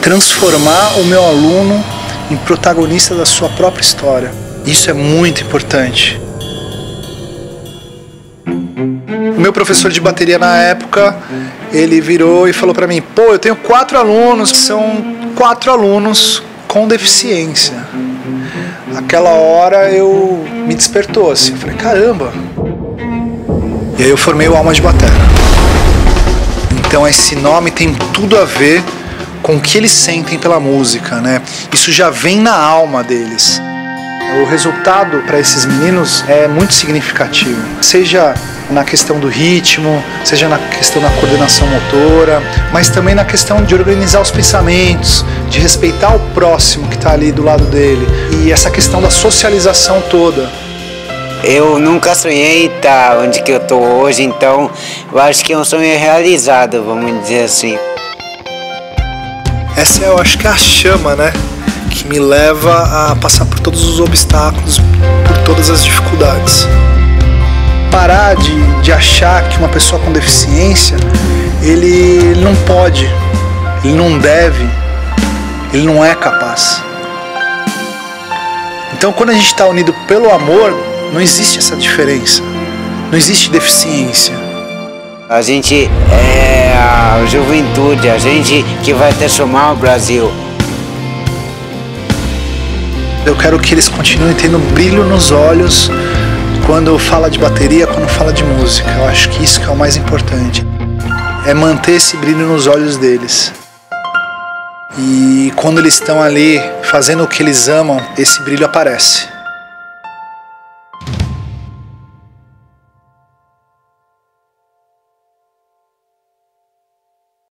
transformar o meu aluno em protagonista da sua própria história. Isso é muito importante. O meu professor de bateria na época, ele virou e falou para mim: pô, eu tenho 4 alunos, são 4 alunos com deficiência. Aquela hora eu me despertou assim, eu falei, caramba. E aí eu formei o Alma de Batera. Então esse nome tem tudo a ver com o que eles sentem pela música, né? Isso já vem na alma deles. O resultado para esses meninos é muito significativo, seja na questão do ritmo, seja na questão da coordenação motora, mas também na questão de organizar os pensamentos, de respeitar o próximo que está ali do lado dele, e essa questão da socialização toda. Eu nunca sonhei estar onde que eu estou hoje, então eu acho que é um sonho realizado, vamos dizer assim. Essa eu acho que é a chama, né? Que me leva a passar por todos os obstáculos, por todas as dificuldades. Parar de achar que uma pessoa com deficiência, ele não pode, ele não deve, ele não é capaz. Então quando a gente está unido pelo amor, não existe essa diferença, não existe deficiência. A gente é a juventude, a gente que vai transformar o Brasil. Eu quero que eles continuem tendo brilho nos olhos quando fala de bateria, quando fala de música. Eu acho que isso que é o mais importante. É manter esse brilho nos olhos deles. E quando eles estão ali fazendo o que eles amam, esse brilho aparece.